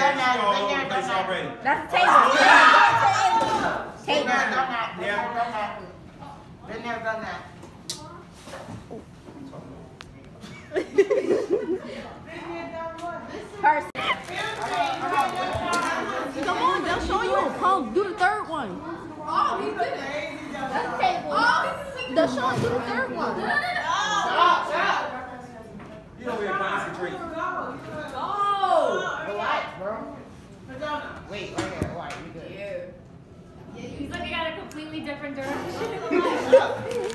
done that. That's the table. Been there, done that. Been there, done that. Person. Come on, they'll show you. Punk, do the third one. Oh, he did it. That's the table. They'll show you the third one. Stop. You don't even concentrate. Oh. Relax, bro. Wait, right here. Why? You good? Yeah, he's looking at a completely different direction.